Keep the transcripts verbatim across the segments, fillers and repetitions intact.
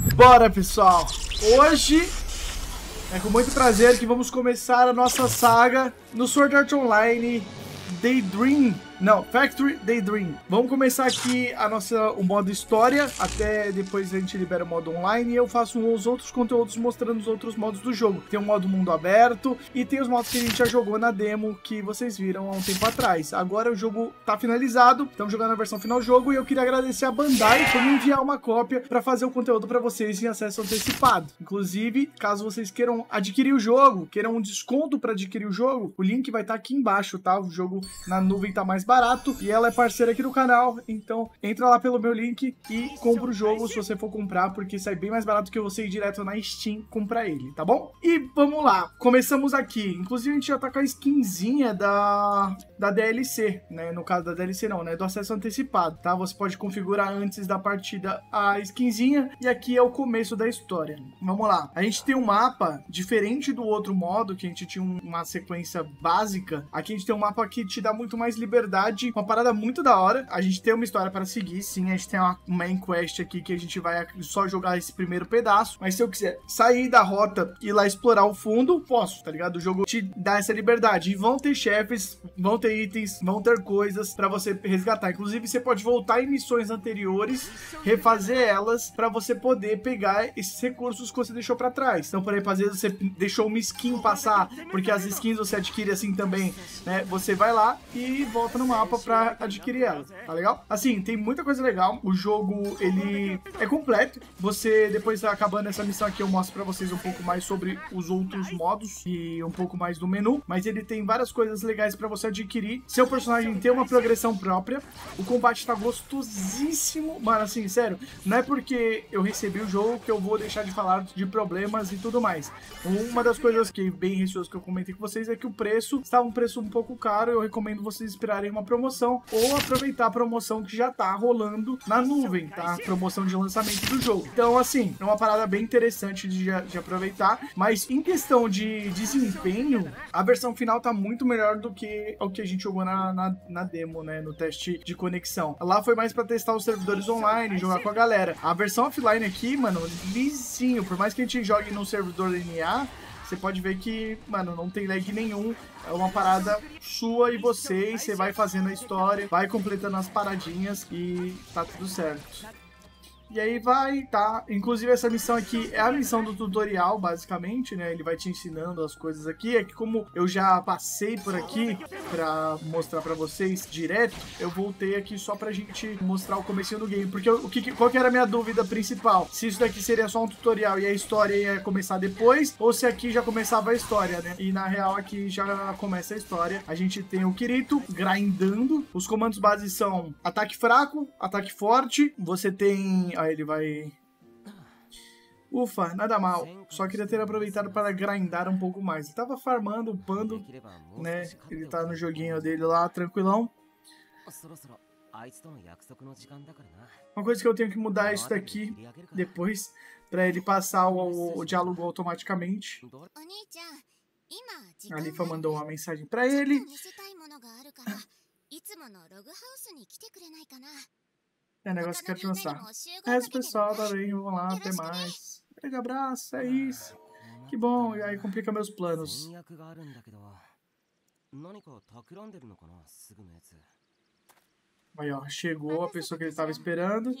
Bora, pessoal! Hoje é com muito prazer que vamos começar a nossa saga no Sword Art Online Daydream. Não, Factory Daydream. Vamos começar aqui a nossa, o modo história, até depois a gente libera o modo online e eu faço os outros conteúdos mostrando os outros modos do jogo. Tem o modo mundo aberto e tem os modos que a gente já jogou na demo que vocês viram há um tempo atrás. Agora o jogo tá finalizado, estamos jogando a versão final do jogo e eu queria agradecer a Bandai por me enviar uma cópia para fazer o conteúdo para vocês em acesso antecipado. Inclusive, caso vocês queiram adquirir o jogo, queiram um desconto para adquirir o jogo, o link vai estar aqui embaixo, tá? O jogo na nuvem tá mais barato e ela é parceira aqui do canal, então entra lá pelo meu link e compra o jogo se você for comprar, porque sai bem mais barato que você ir direto na Steam comprar ele, tá bom? E vamos lá, começamos aqui, inclusive a gente já tá com a skinzinha da, da D L C, né, no caso da D L C não, né, do acesso antecipado, tá? Você pode configurar antes da partida a skinzinha e aqui é o começo da história. Vamos lá, a gente tem um mapa diferente do outro modo, que a gente tinha uma sequência básica, aqui a gente tem um mapa que te dá muito mais liberdade, uma parada muito da hora. A gente tem uma história para seguir, sim, a gente tem uma main quest aqui que a gente vai só jogar esse primeiro pedaço, mas se eu quiser sair da rota e ir lá explorar o fundo, posso, tá ligado? O jogo te dá essa liberdade, e vão ter chefes, vão ter itens, vão ter coisas para você resgatar, inclusive você pode voltar em missões anteriores, refazer elas para você poder pegar esses recursos que você deixou para trás. Então, por exemplo, às vezes você deixou uma skin passar, porque as skins você adquire assim também, né? Você vai lá e volta no mapa pra adquirir ela, tá legal? Assim, tem muita coisa legal, o jogo, ele é completo, você, depois acabando essa missão aqui, eu mostro pra vocês um pouco mais sobre os outros modos e um pouco mais do menu, mas ele tem várias coisas legais pra você adquirir, seu personagem tem uma progressão própria, o combate tá gostosíssimo, mano, assim, sério, não é porque eu recebi o jogo que eu vou deixar de falar de problemas e tudo mais. Uma das coisas que, bem receoso que eu comentei com vocês, é que o preço estava um preço um pouco caro, eu recomendo vocês esperarem uma promoção ou aproveitar a promoção que já tá rolando na nuvem, tá? Promoção de lançamento do jogo. Então, assim, é uma parada bem interessante de, de aproveitar, mas em questão de desempenho, a versão final tá muito melhor do que o que a gente jogou na, na, na demo, né? No teste de conexão. Lá foi mais pra testar os servidores online, jogar com a galera. A versão offline aqui, mano, lisinho. Por mais que a gente jogue no servidor N A, você pode ver que, mano, não tem lag nenhum. É uma parada sua e você, e você vai fazendo a história, vai completando as paradinhas e tá tudo certo. E aí vai, tá? Inclusive essa missão aqui é a missão do tutorial, basicamente, né? Ele vai te ensinando as coisas aqui. É que como eu já passei por aqui pra mostrar pra vocês direto, eu voltei aqui só pra gente mostrar o comecinho do game. Porque o que, qual que era a minha dúvida principal? Se isso daqui seria só um tutorial e a história ia começar depois, ou se aqui já começava a história, né? E na real aqui já começa a história. A gente tem o Kirito grindando. Os comandos base são ataque fraco, ataque forte. Você tem... Aí ele vai... Ufa, nada mal. Só queria ter aproveitado para grindar um pouco mais. Ele tava farmando, upando, né? Ele tá no joguinho dele lá, tranquilão. Uma coisa que eu tenho que mudar é isso daqui depois, para ele passar o, o diálogo automaticamente. A Alifa mandou uma mensagem para ele. É negócio que eu quero te mostrar. É isso, pessoal, tá bem, vamos lá, até mais. Grande abraço, é isso. Que bom, e aí complica meus planos. Aí, ó, chegou a pessoa que ele estava esperando.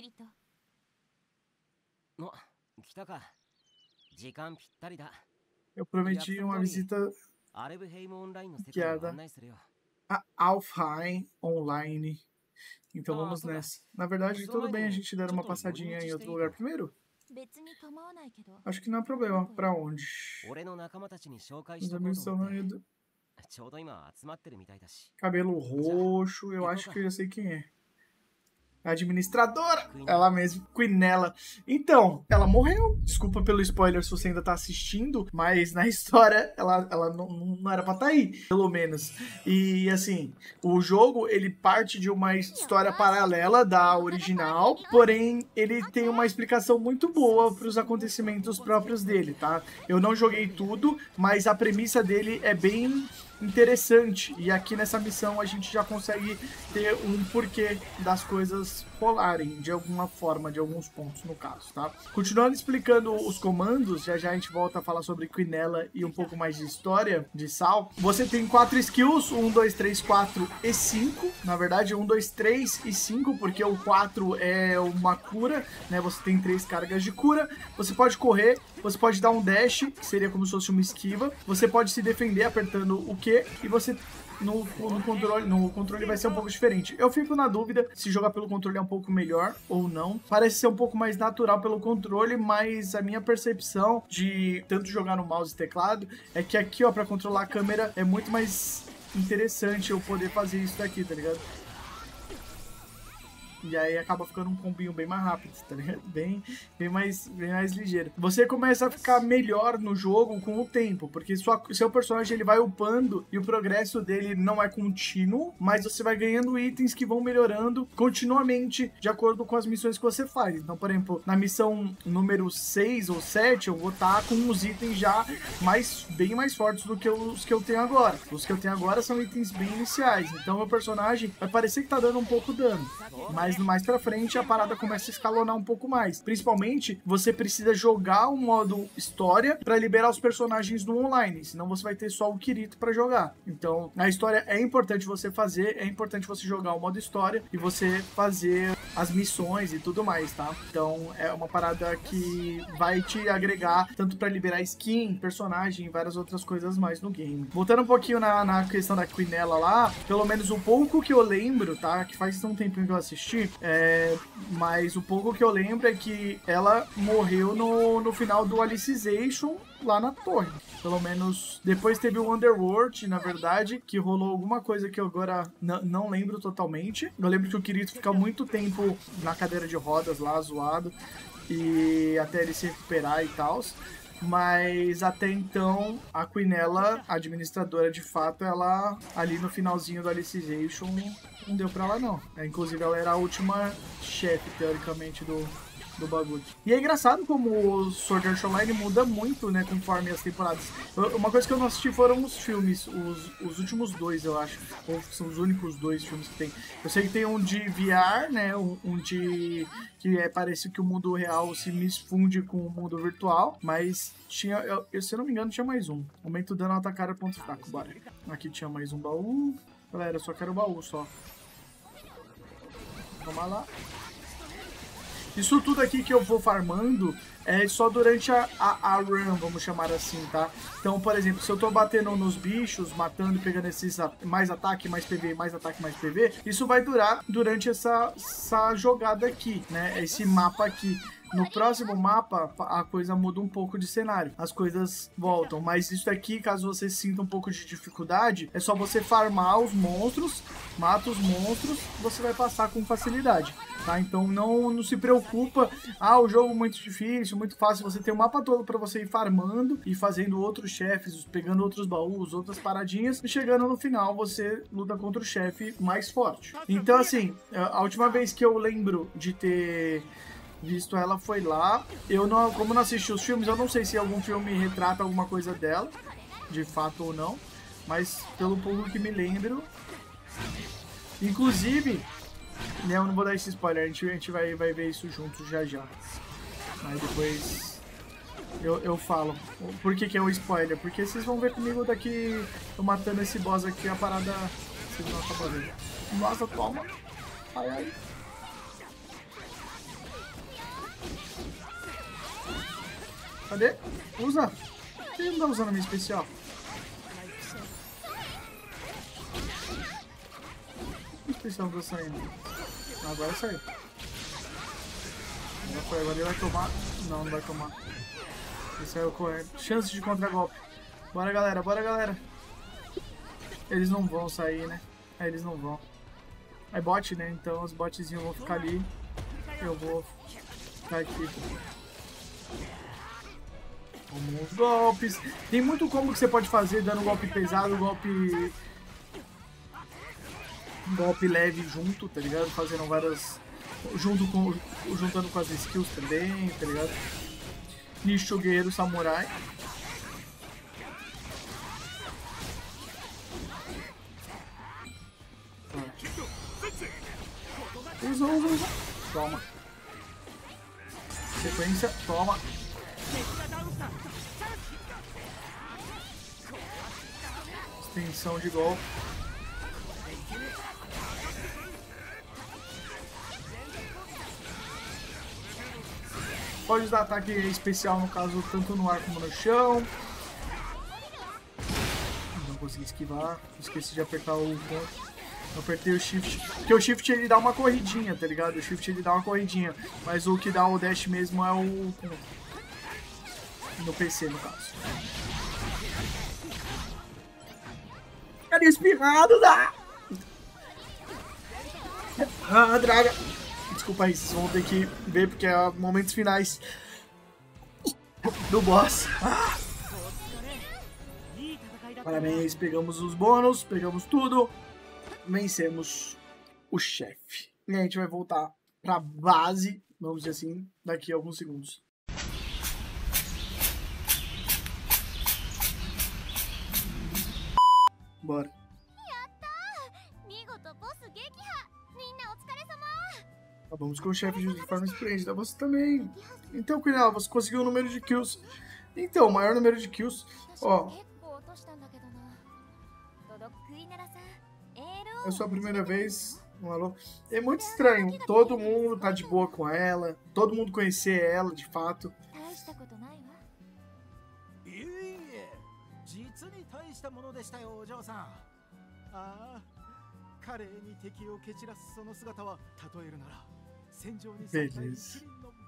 Eu prometi uma visita guiada a Alfheim Online. Então vamos nessa. Na verdade, tudo bem a gente der uma passadinha em outro lugar primeiro? Acho que não é problema. Pra onde? Os amigos estão reunidos. Cabelo roxo. Eu acho que eu já sei quem é. Administradora, ela mesma, Quinella. Então, ela morreu. Desculpa pelo spoiler se você ainda tá assistindo, mas na história ela, ela não, não era pra estar aí, pelo menos. E assim, o jogo ele parte de uma história paralela da original, porém ele tem uma explicação muito boa para os acontecimentos próprios dele, tá? Eu não joguei tudo, mas a premissa dele é bem interessante, e aqui nessa missão a gente já consegue ter um porquê das coisas elas rolarem de alguma forma, de alguns pontos no caso, tá? Continuando explicando os comandos, já já a gente volta a falar sobre Quinella e um pouco mais de história de Sal. Você tem quatro skills, um, dois, três, quatro e cinco. Na verdade, um, dois, três e cinco, porque o quatro é uma cura, né? Você tem três cargas de cura. Você pode correr, você pode dar um dash, que seria como se fosse uma esquiva. Você pode se defender apertando o Q e você... No, no, controle, no controle vai ser um pouco diferente. Eu fico na dúvida se jogar pelo controle é um pouco melhor ou não. Parece ser um pouco mais natural pelo controle, mas a minha percepção de tanto jogar no mouse e teclado é que aqui, ó, pra controlar a câmera é muito mais interessante eu poder fazer isso daqui, tá ligado? E aí acaba ficando um combinho bem mais rápido, tá ligado? Bem, bem, mais, bem mais ligeiro. Você começa a ficar melhor no jogo com o tempo, porque sua, seu personagem ele vai upando e o progresso dele não é contínuo, mas você vai ganhando itens que vão melhorando continuamente de acordo com as missões que você faz. Então, por exemplo, na missão número seis ou sete, eu vou estar com os itens já mais, bem mais fortes do que os que eu tenho agora. Os que eu tenho agora são itens bem iniciais, então meu personagem vai parecer que tá dando um pouco dano, mas mais pra frente a parada começa a escalonar um pouco mais. Principalmente, você precisa jogar o modo história pra liberar os personagens no online, senão você vai ter só o Kirito pra jogar. Então, a história é importante você fazer, é importante você jogar o modo história e você fazer as missões e tudo mais, tá? Então, é uma parada que vai te agregar tanto pra liberar skin, personagem e várias outras coisas mais no game. Voltando um pouquinho na, na questão da Quinella lá, pelo menos o pouco que eu lembro, tá? Que faz um tempinho que eu assisti, É, mas o pouco que eu lembro é que ela morreu no, no final do Alicization lá na torre. Pelo menos depois teve o Underworld, na verdade, que rolou alguma coisa que eu agora não lembro totalmente. Eu lembro que o Kirito fica muito tempo na cadeira de rodas lá, zoado, e até ele se recuperar e tal. Mas até então, a Quinella, a administradora de fato, ela ali no finalzinho do Alicization não deu pra ela não. É, inclusive ela era a última chefe, teoricamente, do, do bagulho. E é engraçado como o Sword Art Online muda muito, né, conforme as temporadas. Eu, uma coisa que eu não assisti foram os filmes, os, os últimos dois, eu acho. Ou são os únicos dois filmes que tem. Eu sei que tem um de V R, né, um, um de... que é, parece que o mundo real se misfunde com o mundo virtual, mas tinha, eu, eu, se eu não me engano, tinha mais um. Aumenta o dano, atacar, ponto fraco, bora. Aqui tinha mais um baú. Galera, eu só quero o baú, só. Vamos lá. Isso tudo aqui que eu vou farmando é só durante a, a, a run, vamos chamar assim, tá? Então, por exemplo, se eu tô batendo nos bichos, matando e pegando esses mais ataque, mais P V, mais ataque, mais P V, isso vai durar durante essa, essa jogada aqui, né? Esse mapa aqui. No próximo mapa, a coisa muda um pouco de cenário. As coisas voltam. Mas isso aqui, caso você sinta um pouco de dificuldade, é só você farmar os monstros, mata os monstros, você vai passar com facilidade, tá? Então não, não se preocupa. Ah, o jogo é muito difícil, muito fácil. Você tem o mapa todo para você ir farmando e fazendo outros chefes, pegando outros baús, outras paradinhas. E chegando no final, você luta contra o chefe mais forte. Então, assim, a última vez que eu lembro de ter... visto ela foi lá. Eu não, como não assisti os filmes, eu não sei se algum filme retrata alguma coisa dela, de fato ou não, mas pelo pouco que me lembro. Inclusive, né, eu não vou dar esse spoiler, a gente, a gente vai, vai ver isso juntos já já. Mas depois eu, eu falo. Por que que é um spoiler? Porque vocês vão ver comigo daqui, eu matando esse boss aqui, a parada... Vocês vão acabar vendo. Nossa, toma! Ai, ai. Cadê? Usa! Por que ele não tá usando a minha especial? Que especial que tá saindo? Agora saiu. Já foi, agora ele vai tomar. Não, não vai tomar. Ele saiu correndo. Chance de contra-golpe. Bora, galera, bora, galera. Eles não vão sair, né? É, eles não vão. É bot, né? Então os botzinhos vão ficar ali. Eu vou ficar aqui. Alguns golpes. Tem muito combo que você pode fazer dando golpe pesado, golpe... golpe leve junto, tá ligado? Fazendo várias... Junto com... juntando com as skills também, tá ligado? Nicho, guerreiro, samurai. Usa, usa, usa. Toma. Sequência, toma. Extensão de golpe. Pode usar ataque especial, no caso, tanto no ar como no chão. Não consegui esquivar. Esqueci de apertar o ponto. Eu apertei o shift. Porque o shift ele dá uma corridinha, tá ligado? O shift ele dá uma corridinha. Mas o que dá o dash mesmo é o... no P C, no caso. Cadê espirrado? Ah, ah draga. Desculpa aí, vocês vão ter que ver porque é momentos finais do boss. Ah. Parabéns, pegamos os bônus, pegamos tudo. Vencemos o chefe. E a gente vai voltar pra base, vamos dizer assim, daqui a alguns segundos. Bora. Acabamos com o chefe de forma esplêndida. Você também. Então, Quinella, você conseguiu o número de kills. Então, o maior número de kills. Ó. É a sua primeira vez. Alô? É muito estranho. Todo mundo tá de boa com ela. Todo mundo conhecer ela, de fato. Beleza.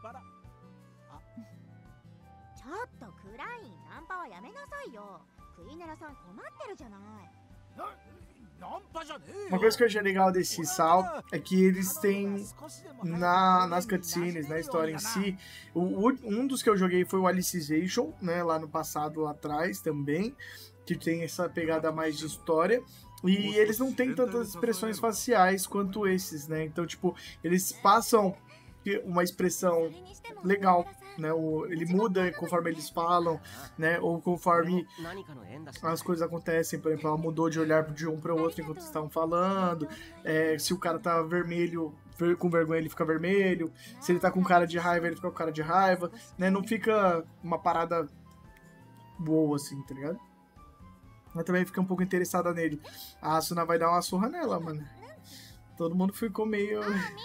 Uma coisa que eu achei legal desse Sal é que eles têm na, nas cutscenes, na história em si, o, um dos que eu joguei foi o Alicization, né, lá no passado, lá atrás também, que tem essa pegada mais de história. E eles não têm tantas expressões faciais quanto esses, né? Então, tipo, eles passam uma expressão legal, né? O, ele muda conforme eles falam, né? Ou conforme as coisas acontecem. Por exemplo, ela mudou de olhar de um para o outro enquanto estavam falando. É, se o cara tá vermelho, com vergonha, ele fica vermelho. Se ele tá com cara de raiva, ele fica com cara de raiva, né? Não fica uma parada boa, assim, tá ligado? Mas também fica um pouco interessada nele. A Asuna vai dar uma surra nela, mano. Todo mundo ficou meio...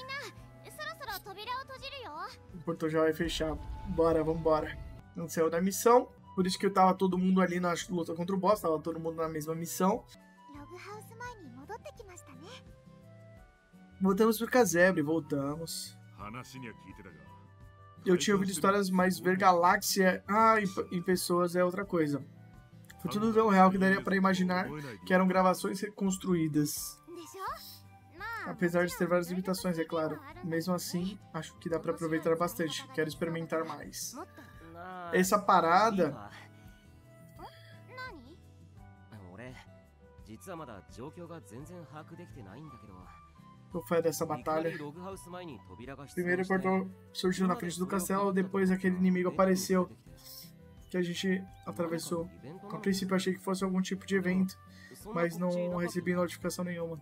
O portão já vai fechar. Bora, vambora. Não saiu da missão. Por isso que eu tava todo mundo ali na luta contra o boss. Tava todo mundo na mesma missão. Voltamos pro casebre, voltamos. Eu tinha ouvido histórias, mas ver galáxia... Ah, em, em pessoas é outra coisa. Foi tudo tão real que daria pra imaginar que eram gravações reconstruídas. Apesar de ter várias limitações, é claro. Mesmo assim, acho que dá pra aproveitar bastante. Quero experimentar mais. Essa parada... Qual foi dessa batalha? Primeiro o portão surgiu na frente do castelo, depois aquele inimigo apareceu que a gente atravessou. A princípio achei que fosse algum tipo de evento, mas não recebi notificação nenhuma.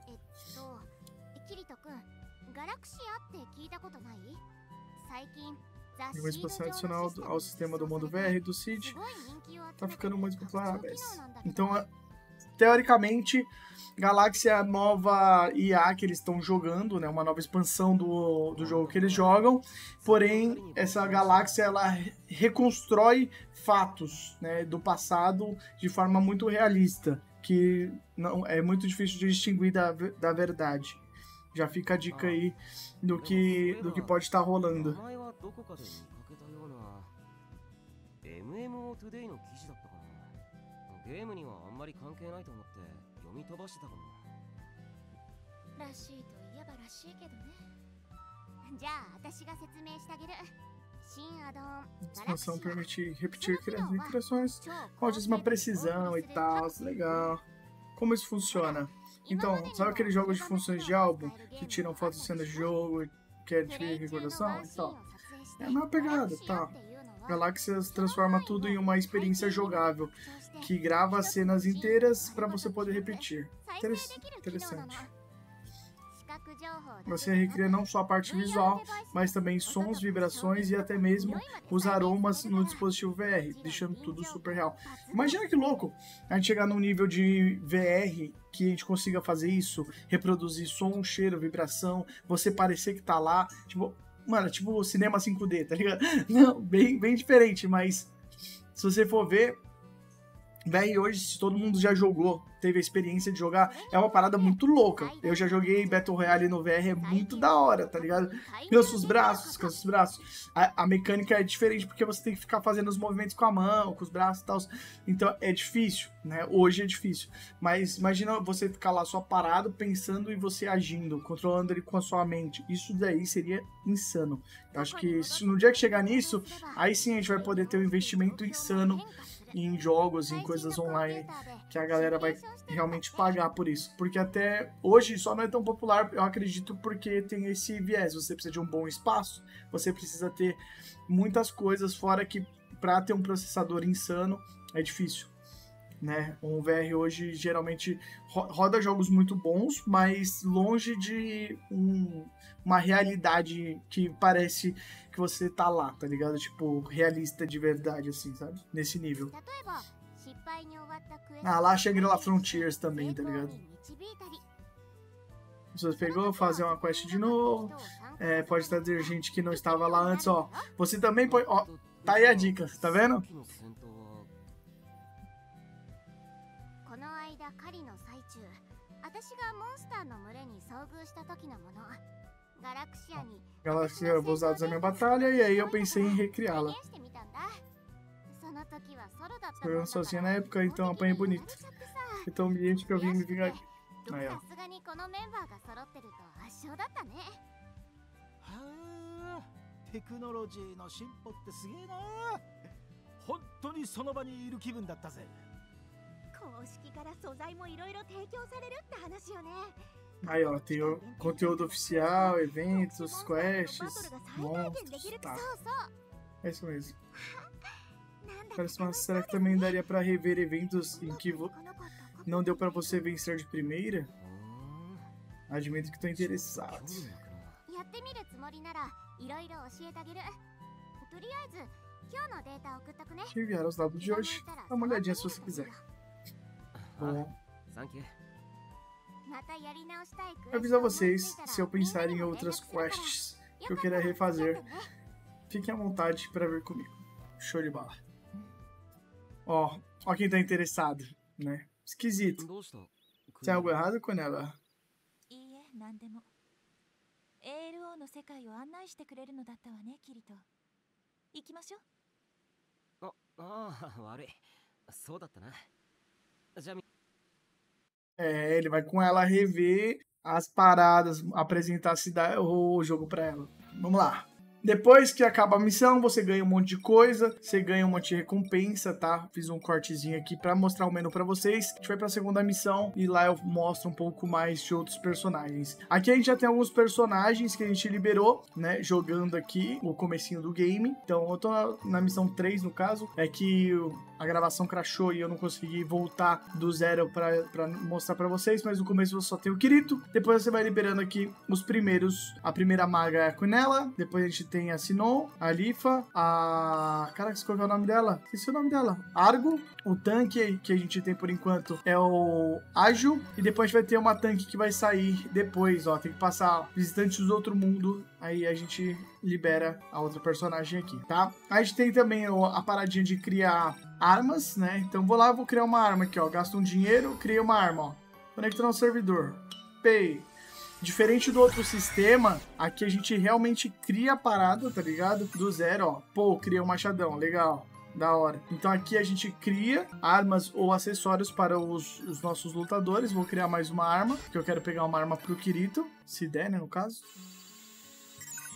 Uma expansão adicional ao sistema do mundo V R do Cid tá ficando muito popular, então, teoricamente, Galáxia é a nova I A que eles estão jogando, né? Uma nova expansão do, do jogo que eles jogam. Porém, essa Galáxia ela reconstrói fatos, né, do passado de forma muito realista, que não é muito difícil de distinguir da, da verdade. Já fica a dica aí do que, do que pode estar rolando. Expansão permite repetir criações com altíssima precisão e tal, legal. Como isso funciona? Então, sabe aqueles jogos de funções de álbum que tiram fotos de cenas de jogo, que é de recordação e tal? É uma pegada, tá? Galáxias transforma tudo em uma experiência jogável, que grava cenas inteiras para você poder repetir. Interessante. Você recria não só a parte visual, mas também sons, vibrações e até mesmo os aromas no dispositivo V R, deixando tudo super real. Imagina que louco a gente chegar num nível de V R que a gente consiga fazer isso, reproduzir som, cheiro, vibração, você parecer que tá lá, tipo, mano, tipo cinema cinco D, tá ligado? Não, bem, bem diferente, mas se você for ver, V R hoje, se todo mundo já jogou, teve a experiência de jogar, é uma parada muito louca. Eu já joguei Battle Royale no V R, é muito da hora, tá ligado? Cansa os braços, cansa os braços. A, a mecânica é diferente porque você tem que ficar fazendo os movimentos com a mão, com os braços e tal. Então é difícil, né? Hoje é difícil. Mas imagina você ficar lá só parado, pensando e você agindo, controlando ele com a sua mente. Isso daí seria insano. Eu acho que se no dia que chegar nisso, aí sim a gente vai poder ter um investimento insano em jogos, em coisas online, que a galera vai realmente pagar por isso. Porque até hoje só não é tão popular, eu acredito, porque tem esse viés. Você precisa de um bom espaço, você precisa ter muitas coisas, fora que para ter um processador insano é difícil, né? Um V R hoje geralmente roda jogos muito bons, mas longe de um, uma realidade que parece que você tá lá, tá ligado? Tipo, realista de verdade, assim, sabe? Nesse nível. Ah, lá Shangri-La Frontiers também, tá ligado? Você pegou, fazer uma quest de novo, é, pode trazer gente que não estava lá antes, ó. Você também pode... Ó, tá aí a dica, tá vendo? Galáxia, eu vou usar a minha batalha e aí eu pensei em recriá-la. Jogando sozinha na época, então apanhei bonito. Então ambiente pra eu vir me vingar aqui. Aí, ó. Aí, ó, tem o conteúdo oficial, eventos, quests, monstros, tá. É isso mesmo. Parece uma... Será que também daria pra rever eventos em que vo... não deu pra você vencer de primeira? Admito que tô interessado. Te enviaram os dados de hoje. Dá uma olhadinha se você quiser. Bom. Eu aviso a vocês se eu pensar em outras quests que eu queira refazer. Fiquem à vontade para vir comigo. Show de bola. Ó, ó quem tá interessado, né? Esquisito. Tem algo errado com ela? É, ele vai com ela rever as paradas, apresentar a cidade, o jogo pra ela. Vamos lá. Depois que acaba a missão, você ganha um monte de coisa, você ganha um monte de recompensa, tá? Fiz um cortezinho aqui pra mostrar o menu pra vocês. A gente vai pra segunda missão e lá eu mostro um pouco mais de outros personagens. Aqui a gente já tem alguns personagens que a gente liberou, né? Jogando aqui o comecinho do game. Então eu tô na missão três, no caso. É que a gravação crashou e eu não consegui voltar do zero pra, pra mostrar pra vocês, mas no começo você só tem o Kirito. Depois você vai liberando aqui os primeiros. A primeira maga é a Quinella. Depois a gente tem tem a Sinon, a Lifa, a... Caraca, qual é o nome dela? Esqueci o nome dela. Argo. O tanque que a gente tem por enquanto é o Ágil. E depois a gente vai ter uma tanque que vai sair depois, ó. Tem que passar visitantes do outro mundo. Aí a gente libera a outra personagem aqui, tá? A gente tem também a paradinha de criar armas, né? Então vou lá, vou criar uma arma aqui, ó. Gasto um dinheiro, criei uma arma, ó. Conectar no servidor. Pay. Diferente do outro sistema, aqui a gente realmente cria a parada, tá ligado? Do zero, ó. Pô, cria um machadão, legal, da hora. Então aqui a gente cria armas ou acessórios para os, os nossos lutadores. Vou criar mais uma arma, que eu quero pegar uma arma pro Kirito, se der, né, no caso.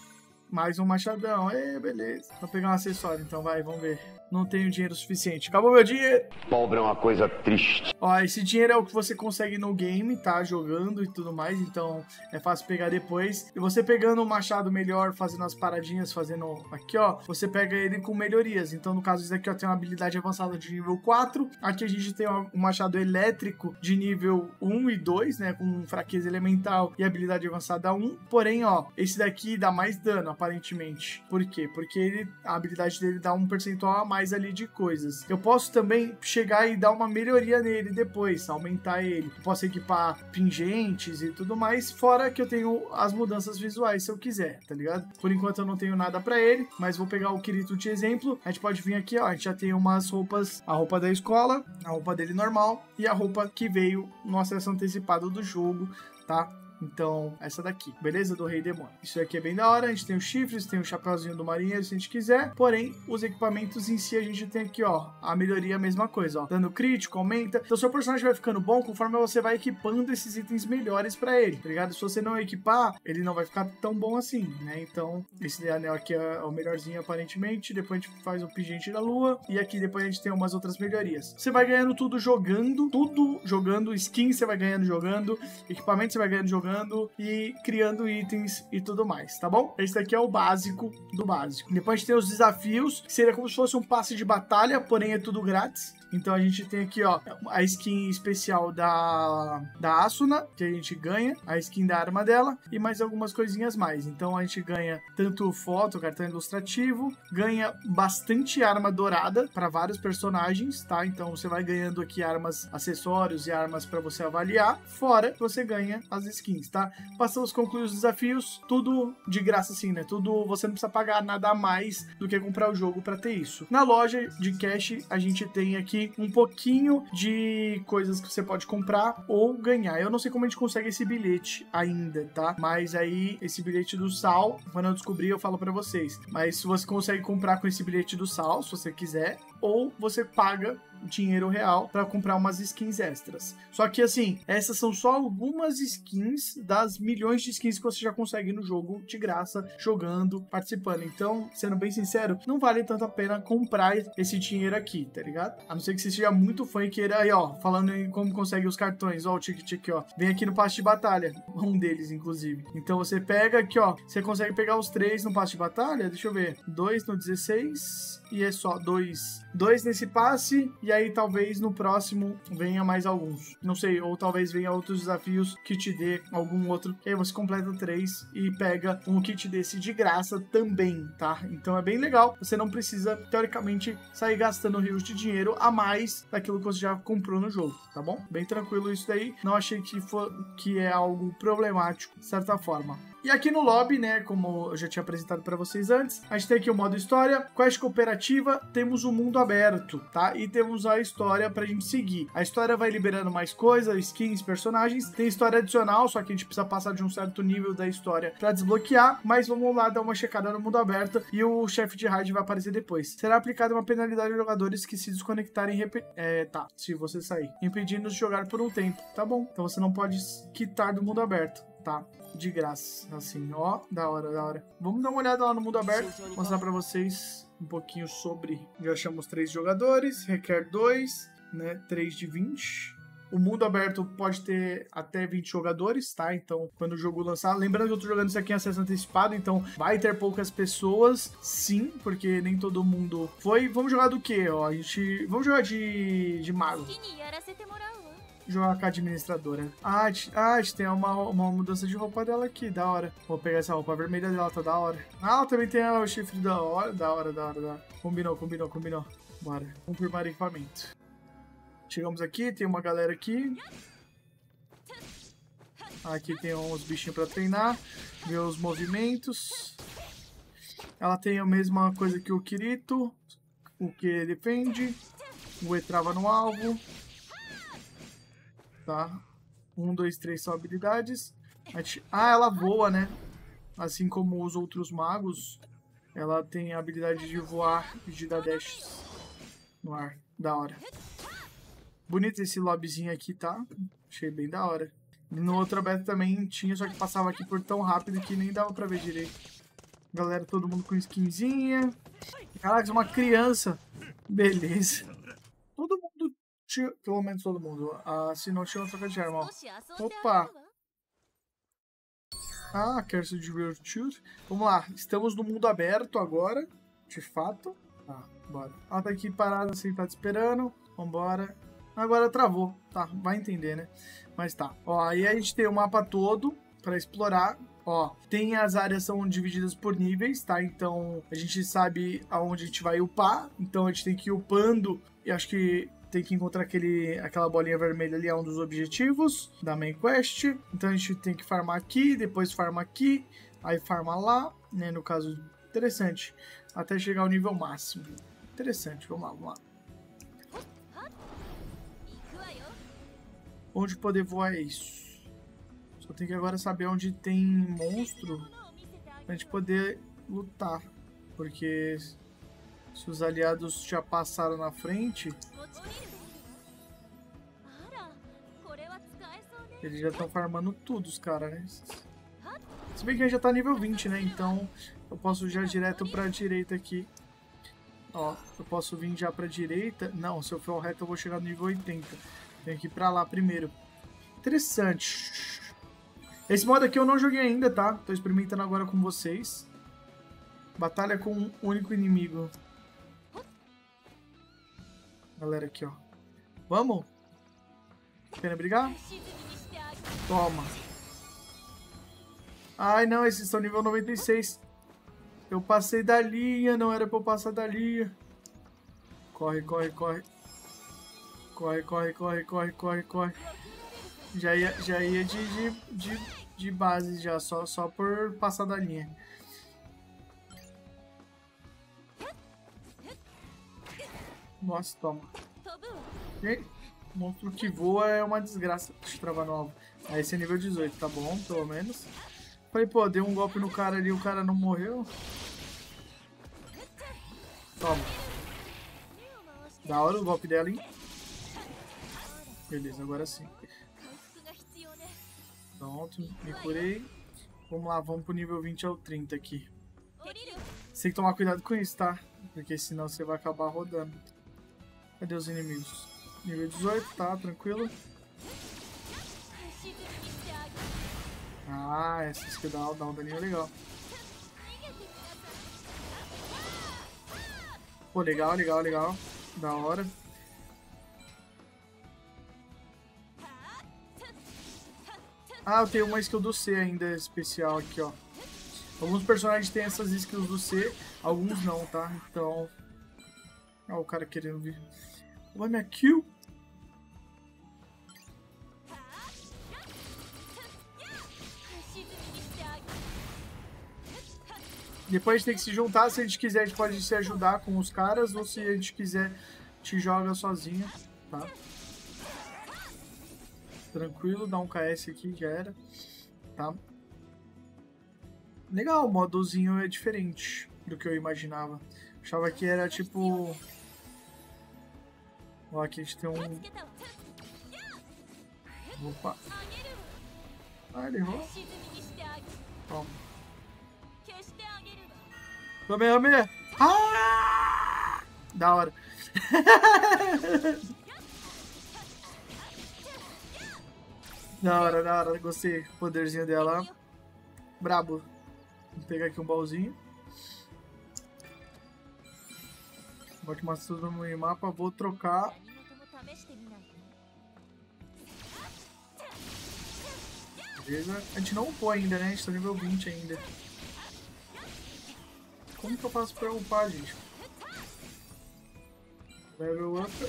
Mais um machadão. É, beleza. Vou pegar um acessório, então vai, vamos ver. Não tenho dinheiro suficiente. Acabou meu dinheiro. Pobre é uma coisa triste. Ó, esse dinheiro é o que você consegue no game, tá? Jogando e tudo mais, então é fácil pegar depois. E você pegando um machado melhor, fazendo as paradinhas, fazendo aqui, ó, você pega ele com melhorias. Então, no caso, esse aqui, ó, tem uma habilidade avançada de nível quatro. Aqui a gente tem um machado elétrico de nível um e dois, né? Com fraqueza elemental e habilidade avançada um. Porém, ó, esse daqui dá mais dano, aparentemente. Por quê? Porque ele, a habilidade dele dá um percentual a mais ali de coisas. Eu posso também chegar e dar uma melhoria nele depois, aumentar ele. Eu posso equipar pingentes e tudo mais, fora que eu tenho as mudanças visuais se eu quiser, tá ligado? Por enquanto eu não tenho nada pra ele, mas vou pegar o Kirito de exemplo. A gente pode vir aqui, ó, a gente já tem umas roupas, a roupa da escola, a roupa dele normal e a roupa que veio no acesso antecipado do jogo, tá? Então, essa daqui, beleza? Do Rei Demônio. Isso aqui é bem da hora, a gente tem os chifres, tem o chapéuzinho do marinheiro se a gente quiser, porém, os equipamentos em si a gente tem aqui, ó, a melhoria, a mesma coisa, ó, dano crítico, aumenta. Então, seu personagem vai ficando bom conforme você vai equipando esses itens melhores pra ele, tá ligado? Se você não equipar, ele não vai ficar tão bom assim, né? Então, esse anel aqui é o melhorzinho, aparentemente, depois a gente faz o pingente da lua, e aqui depois a gente tem umas outras melhorias. Você vai ganhando tudo jogando, tudo jogando, skin você vai ganhando jogando, equipamento você vai ganhando jogando, e criando itens e tudo mais, tá bom? Esse daqui é o básico do básico. Depois a gente tem os desafios, que seria como se fosse um passe de batalha, porém é tudo grátis. Então a gente tem aqui, ó, a skin especial da, da Asuna, que a gente ganha, a skin da arma dela e mais algumas coisinhas mais. Então a gente ganha tanto foto, cartão ilustrativo, ganha bastante arma dourada para vários personagens, tá? Então você vai ganhando aqui armas, acessórios e armas para você avaliar, fora que você ganha as skins, tá? Passamos a concluir os desafios, tudo de graça assim, né? Tudo, você não precisa pagar nada a mais do que comprar o jogo para ter isso. Na loja de cash a gente tem aqui um pouquinho de coisas que você pode comprar ou ganhar. Eu não sei como a gente consegue esse bilhete ainda, tá? Mas aí, esse bilhete do sal, quando eu descobrir, eu falo pra vocês. Mas se você consegue comprar com esse bilhete do sal, se você quiser, ou você paga dinheiro real para comprar umas skins extras. Só que assim, essas são só algumas skins das milhões de skins que você já consegue no jogo de graça, jogando, participando. Então, sendo bem sincero, não vale tanto a pena comprar esse dinheiro aqui, tá ligado? A não ser que você seja muito fã e queira aí, ó, falando em como consegue os cartões, ó, o ticket aqui, ó. Vem aqui no passe de batalha, um deles, inclusive. Então você pega aqui, ó, você consegue pegar os três no passe de batalha, deixa eu ver, dois no dezesseis e é só dois, dois nesse passe e aí talvez no próximo venha mais alguns, não sei, ou talvez venha outros desafios que te dê algum outro, e aí você completa três e pega um kit desse de graça também, tá? Então é bem legal, você não precisa, teoricamente, sair gastando rios de dinheiro a mais daquilo que você já comprou no jogo, tá bom? Bem tranquilo isso daí, não achei que, for, que é algo problemático, de certa forma. E aqui no lobby, né, como eu já tinha apresentado para vocês antes, a gente tem aqui o modo história, quest cooperativa, temos o mundo aberto, tá? E temos a história pra gente seguir. A história vai liberando mais coisas, skins, personagens, tem história adicional, só que a gente precisa passar de um certo nível da história para desbloquear, mas vamos lá dar uma checada no mundo aberto e o chefe de raid vai aparecer depois. Será aplicada uma penalidade aos jogadores que se desconectarem, rep... é, tá, se você sair, impedindo de jogar por um tempo, tá bom? Então você não pode quitar do mundo aberto, tá? De graça, assim, ó, da hora, da hora. Vamos dar uma olhada lá no mundo aberto, mostrar pra vocês um pouquinho sobre. Já achamos três jogadores, requer dois, né, três de vinte. O mundo aberto pode ter até vinte jogadores, tá? Então, quando o jogo lançar... Lembrando que eu tô jogando isso aqui em acesso antecipado, então vai ter poucas pessoas, sim, porque nem todo mundo foi. Vamos jogar do quê, ó? A gente... Vamos jogar de, de mago. Jogar com a administradora. Ah, a gente, ah, a gente tem uma, uma mudança de roupa dela aqui, da hora. Vou pegar essa roupa vermelha dela, tá da hora. Ah, ela também tem o chifre da hora, da hora, da hora, da hora. Combinou, combinou, combinou. Bora, vamos firmar equipamento. Chegamos aqui, tem uma galera aqui. Aqui tem uns bichinhos pra treinar. Ver os movimentos. Ela tem a mesma coisa que o Kirito. O que defende. O E trava no alvo. Tá? Um, dois, três são habilidades. Ah, ela voa, né? Assim como os outros magos, ela tem a habilidade de voar e de dar dashes no ar. Da hora. Bonito esse lobbyzinho aqui, tá? Achei bem da hora. No outro beta também tinha, só que passava aqui por tão rápido que nem dava pra ver direito. Galera, todo mundo com skinzinha. Caraca, uma criança. Beleza. Todo mundo tinha... Pelo menos todo mundo. Ah, se não tinha uma troca de arma, ó. Opa. Ah, Curse de Virtude. Vamos lá. Estamos no mundo aberto agora. De fato. Tá, bora. Ela tá aqui parada assim, tá te esperando. Vambora. Agora travou. Tá, vai entender, né? Mas tá. Ó, aí a gente tem o mapa todo pra explorar. Ó, tem as áreas são divididas por níveis, tá? Então a gente sabe aonde a gente vai upar. Então a gente tem que ir upando. E acho que tem que encontrar aquele, aquela bolinha vermelha ali, é um dos objetivos da main quest. Então a gente tem que farmar aqui, depois farma aqui, aí farma lá, né? No caso, interessante. Até chegar ao nível máximo. Interessante, vamos lá, vamos lá. Onde poder voar é isso. Só tem que agora saber onde tem monstro pra gente poder lutar. Porque se os aliados já passaram na frente, eles já estão farmando tudo, os caras, né? Se bem que ele já tá nível vinte, né? Então eu posso já direto pra direita aqui. Ó, eu posso vir já pra direita. Não, se eu for reto eu vou chegar no nível oitenta. Tenho que ir pra lá primeiro. Interessante. Esse modo aqui eu não joguei ainda, tá? Tô experimentando agora com vocês. Batalha com um único inimigo. Galera aqui, ó. Vamos? Querem brigar? Toma. Ai, não, esses são nível noventa e seis. Eu passei da linha, não era pra eu passar da linha. Corre, corre, corre. Corre, corre, corre, corre, corre, corre. Já ia, já ia de, de, de, de base já, só, só por passar da linha. Nossa, toma. E, monstro que voa é uma desgraça. Deixa eu travar no alvo. Aí esse é nível dezoito, tá bom, pelo menos. Falei, pô, dei um golpe no cara ali, o cara não morreu. Toma. Da hora o golpe dela, hein? Beleza, agora sim. Pronto, me curei. Vamos lá, vamos pro nível vinte ao trinta aqui. Você tem que tomar cuidado com isso, tá? Porque senão você vai acabar rodando. Cadê os inimigos? Nível dezoito, tá, tranquilo. Ah, essa skill dá, dá um daninho legal. Pô, legal, legal, legal. Da hora. Ah, eu tenho uma skill do C ainda especial aqui, ó. Alguns personagens têm essas skills do C, alguns não, tá? Então... Ó, o cara querendo vir. Olha minha kill. Depois a gente tem que se juntar, se a gente quiser a gente pode se ajudar com os caras, ou se a gente quiser te joga sozinho, tá? Tranquilo, dá um K S aqui, já era, tá? Legal, o modozinho é diferente do que eu imaginava. Achava que era tipo... Ó, aqui a gente tem um... Opa! Ah, ele errou. Toma. Tome, tome! Ah! Da hora. Da hora, da hora. Gostei do poderzinho dela. Brabo. Vou pegar aqui um baúzinho. Vou te mostrar tudo no meu mapa. Vou trocar. Beleza. A gente não upou ainda, né? A gente tá nível vinte ainda. Como que eu faço pra upar, gente? Level up.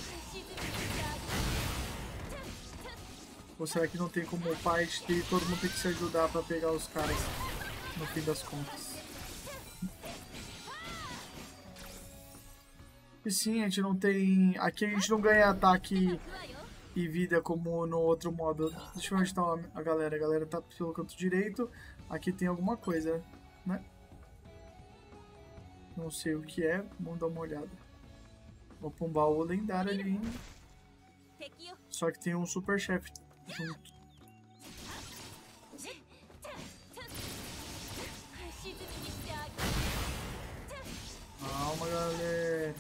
Ou será que não tem como upar? E todo mundo tem que se ajudar pra pegar os caras no fim das contas. E sim, a gente não tem... Aqui a gente não ganha ataque e vida como no outro modo. Deixa eu ver onde tá a galera. A galera tá pelo canto direito. Aqui tem alguma coisa, né? Não sei o que é. Vamos dar uma olhada. Vou pra um baú lendário ali. Só que tem um super chefe junto. Calma, galera.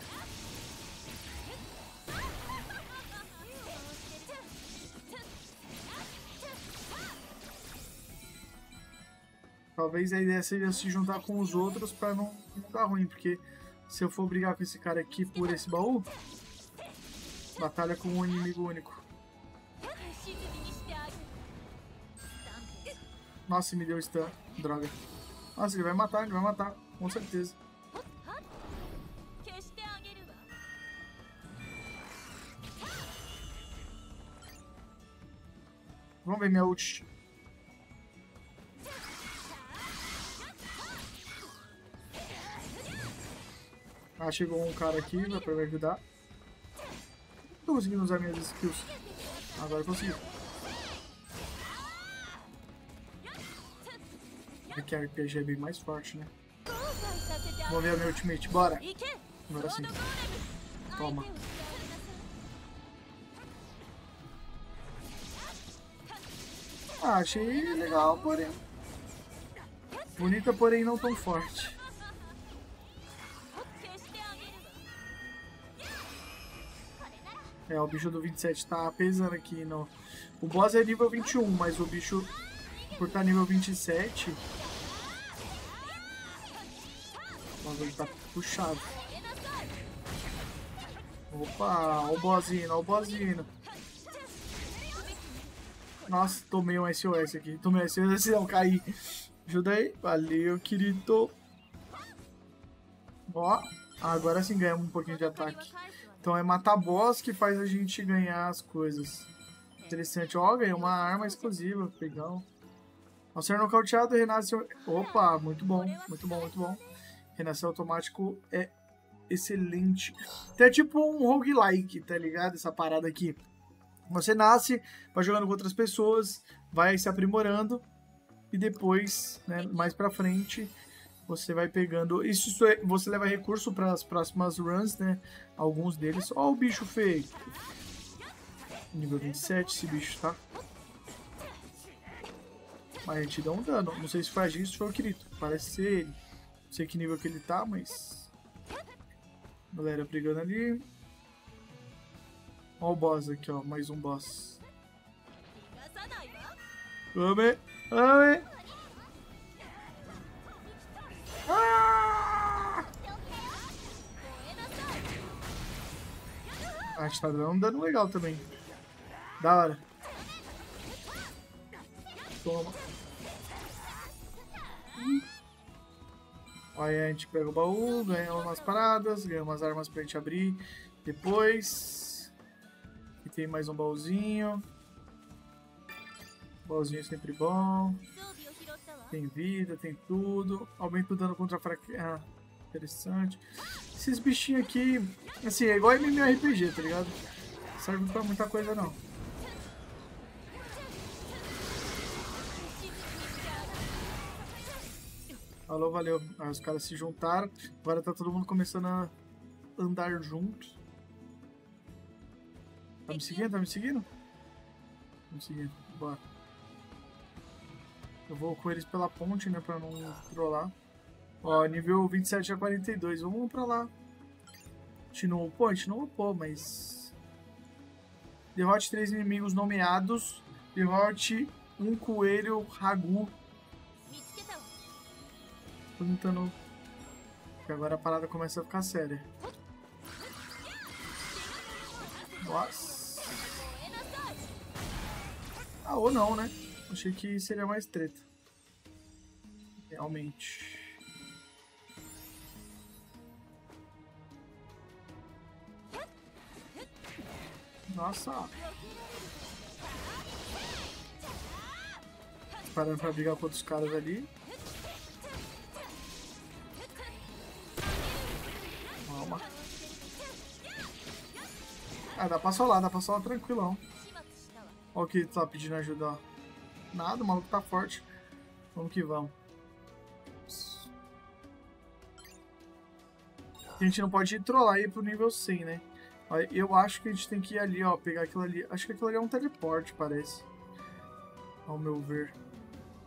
Talvez a ideia seja se juntar com os outros pra não, não dar ruim, porque se eu for brigar com esse cara aqui por esse baú, batalha com um inimigo único. Nossa, me deu stun. Droga. Nossa, ele vai matar, ele vai matar, com certeza. Vamos ver minha ult. Ah, chegou um cara aqui pra me ajudar. Não tô conseguindo usar minhas skills. Agora eu consegui. Aqui a R P G é bem mais forte, né? Vamos ver a minha ultimate, bora! Agora sim. Toma. Ah, achei legal, porém... bonita, porém não tão forte. É, o bicho do vinte e sete tá pesando aqui. No... O boss é nível vinte e um, mas o bicho, por estar nível vinte e sete... Nossa, ele tá puxado. Opa, ó o bossinho, ó o bossinho. Nossa, tomei um S O S aqui. Tomei um S O S, não, caí. Ajuda aí. Valeu, querido. Ó, agora sim ganhamos um pouquinho de ataque. Então é matar boss que faz a gente ganhar as coisas. Interessante. Ó, ganhei uma arma exclusiva. Legal. Ao ser nocauteado, renasce... Opa, muito bom. Muito bom, muito bom. Renascer automático é excelente. Então é tipo um roguelike, tá ligado? Essa parada aqui. Você nasce, vai jogando com outras pessoas, vai se aprimorando. E depois, né, mais pra frente... Você vai pegando... Isso, isso é, você leva recurso para as próximas runs, né? Alguns deles. Ó o bicho feio. Nível vinte e sete esse bicho, tá? Mas a gente dá um dano. Não sei se foi a gente ou se foi o Kirito. Parece ser ele. Não sei que nível que ele tá, mas... Galera brigando ali. Ó o boss aqui, ó. Mais um boss. Ame! Ame! Ah! A gente tá dando um dano legal também. Da hora. Toma. Hum. Aí a gente pega o baú, ganha umas paradas, ganha umas armas pra gente abrir. Depois... Aqui tem mais um baúzinho. Baúzinho sempre bom. Tem vida, tem tudo. Aumenta o dano contra a fraqueza. Ah, interessante. Esses bichinhos aqui, assim, é igual MMORPG, tá ligado? Não serve pra muita coisa, não. Falou, valeu. Ah, os caras se juntaram. Agora tá todo mundo começando a andar junto. Tá me seguindo? Tá me seguindo? Tá me seguindo. Bora. Eu vou com eles pela ponte, né, pra não trollar. Ó, nível vinte e sete a quarenta e dois. Vamos pra lá. A gente não upou? A gente não upou, mas... Derrote três inimigos nomeados. Derrote um coelho ragu. Tô tentando... Porque agora a parada começa a ficar séria. Nossa. Ah, ou não, né? Achei que seria mais treta. Realmente. Nossa. Parando pra brigar com outros caras ali. Calma. Ah, dá pra solar, dá pra solar tranquilão. Olha o que ele tá pedindo ajuda, ó. Nada, o maluco tá forte. Vamos que vamos. A gente não pode ir trollar e ir pro nível cem, né? Eu acho que a gente tem que ir ali, ó. Pegar aquilo ali. Acho que aquilo ali é um teleporte, parece. Ao meu ver.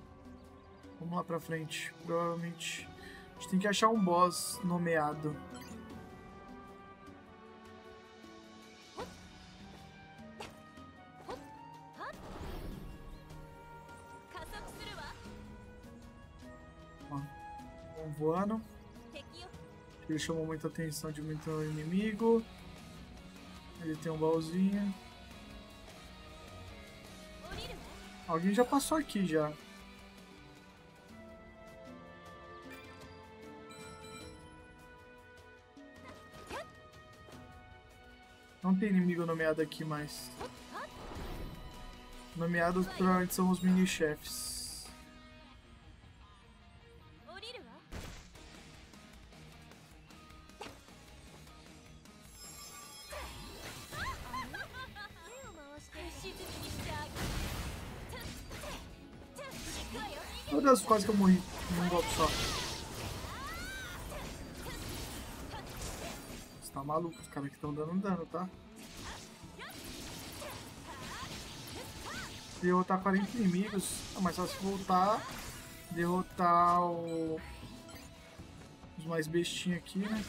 Vamos lá pra frente. Provavelmente a gente tem que achar um boss nomeado. voando. Ele chamou muita atenção de muito inimigo. Ele tem um baúzinho. Alguém já passou aqui já. Não tem inimigo nomeado aqui mais. Nomeados provavelmente são os mini-chefes. Meu Deus, quase que eu morri num golpe só. Você tá maluco, os caras que estão dando dano, tá? Derrotar quarenta inimigos. Ah, mas só se voltar, derrotar o... os mais bestinhos aqui, né?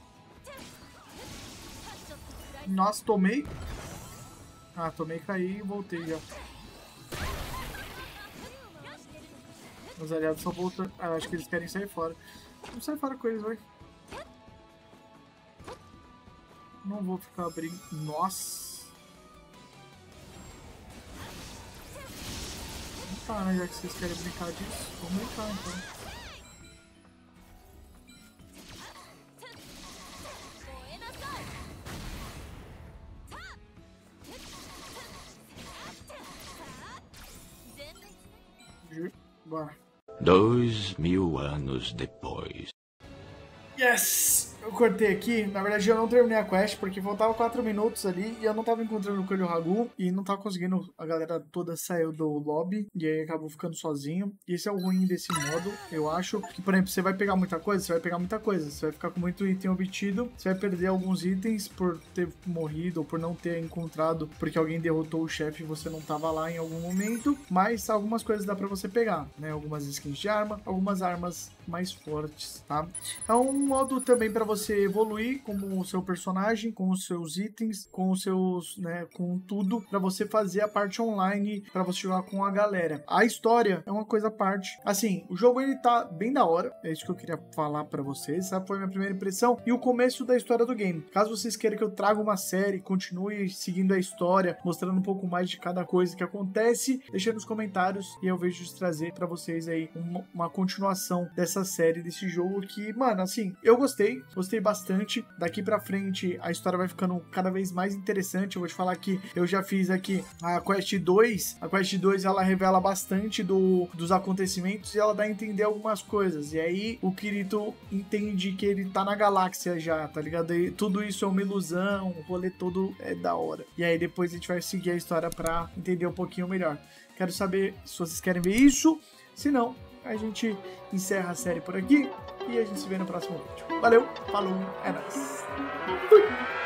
Nossa, tomei. Ah, tomei, caí e voltei já. Os aliados só voltam. Ah, acho que eles querem sair fora. Vamos sair fora com eles, vai. Não vou ficar abrindo. Nossa. Tá, né? Já que vocês querem brincar disso, vamos brincar então. Bora. Dois mil anos depois. Yes! Eu cortei aqui, na verdade eu não terminei a quest porque faltava quatro minutos ali e eu não tava encontrando o Coelho Ragu e não tava conseguindo, a galera toda saiu do lobby e aí acabou ficando sozinho. E esse é o ruim desse modo, eu acho que, por exemplo, você vai pegar muita coisa, você vai pegar muita coisa, você vai ficar com muito item obtido, você vai perder alguns itens por ter morrido ou por não ter encontrado porque alguém derrotou o chefe e você não tava lá em algum momento, mas algumas coisas dá pra você pegar, né? Algumas skins de arma, algumas armas mais fortes, tá? É um modo também pra você você evoluir como o seu personagem, com os seus itens, com os seus, né, com tudo, pra você fazer a parte online, pra você jogar com a galera. A história é uma coisa à parte. Assim, o jogo ele tá bem da hora, é isso que eu queria falar pra vocês, essa foi a minha primeira impressão e o começo da história do game. Caso vocês queiram que eu traga uma série, continue seguindo a história, mostrando um pouco mais de cada coisa que acontece, deixe nos comentários e eu vejo de trazer pra vocês aí uma, uma continuação dessa série, desse jogo que, mano, assim, eu gostei, gostei bastante. Daqui pra frente a história vai ficando cada vez mais interessante. Eu vou te falar que eu já fiz aqui a Quest dois. A Quest dois ela revela bastante do, dos acontecimentos e ela dá a entender algumas coisas. E aí o Kirito entende que ele tá na galáxia já, tá ligado? E tudo isso é uma ilusão, o rolê todo é da hora. E aí depois a gente vai seguir a história pra entender um pouquinho melhor. Quero saber se vocês querem ver isso. Se não, a gente encerra a série por aqui e a gente se vê no próximo vídeo. Valeu, falou, é nóis. Fui!